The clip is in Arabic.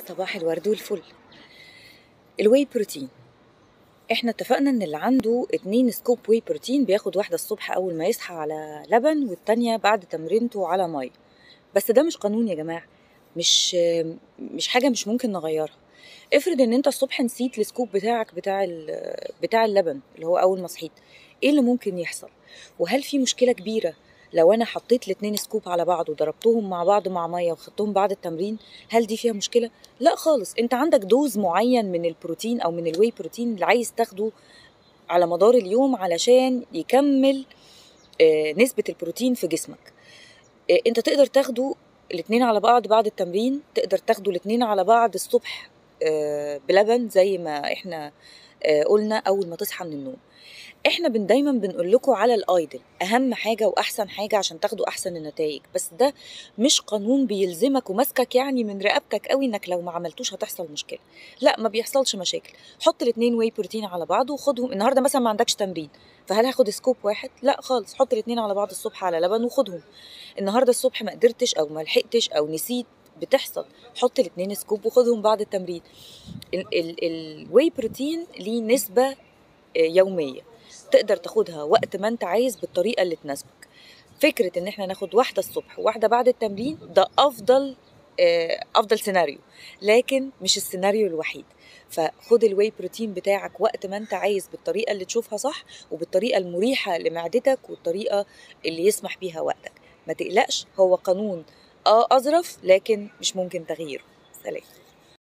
صباح الورد والفل. الواي بروتين، احنا اتفقنا ان اللي عنده 2 سكوب واي بروتين بياخد واحدة الصبح اول ما يصحى على لبن، والتانية بعد تمرينته على مية. بس ده مش قانون يا جماعة، مش حاجة مش ممكن نغيرها. افرض ان انت الصبح نسيت السكوب بتاعك بتاع اللبن اللي هو اول ما صحيت، ايه اللي ممكن يحصل؟ وهل في مشكلة كبيرة لو انا حطيت الاتنين سكوب على بعض وضربتهم مع بعض مع ميه وخدتهم بعد التمرين؟ هل دي فيها مشكلة؟ لا خالص. انت عندك دوز معين من البروتين او من الواي بروتين اللي عايز تاخده على مدار اليوم علشان يكمل نسبة البروتين في جسمك. انت تقدر تاخده الاتنين على بعض بعد التمرين، تقدر تاخده الاتنين على بعض الصبح بلبن زي ما احنا قلنا اول ما تصحى من النوم. احنا دايما بنقول لكم على الايدل اهم حاجه واحسن حاجه عشان تاخدوا احسن النتائج، بس ده مش قانون بيلزمك وماسكك يعني من رقبتك قوي انك لو ما عملتوش هتحصل مشكله. لا، ما بيحصلش مشاكل. حط الاتنين واي بروتين على بعض وخدهم. النهارده مثلا ما عندكش تمرين، فهل هاخد سكوب واحد؟ لا خالص. حط الاتنين على بعض الصبح على لبن وخدهم. النهارده الصبح ما قدرتش او ما لحقتش او نسيت، بتحصل، حط الاتنين سكوب وخدهم بعد التمرين. الواي بروتين ليه نسبه يوميه، تقدر تاخدها وقت ما انت عايز بالطريقه اللي تناسبك. فكره ان احنا ناخد واحده الصبح وواحده بعد التمرين ده افضل سيناريو، لكن مش السيناريو الوحيد. فخد الواي بروتين بتاعك وقت ما انت عايز بالطريقه اللي تشوفها صح وبالطريقه المريحه لمعدتك والطريقه اللي يسمح بيها وقتك. ما تقلقش، هو قانون اظرف لكن مش ممكن تغييره. سلام.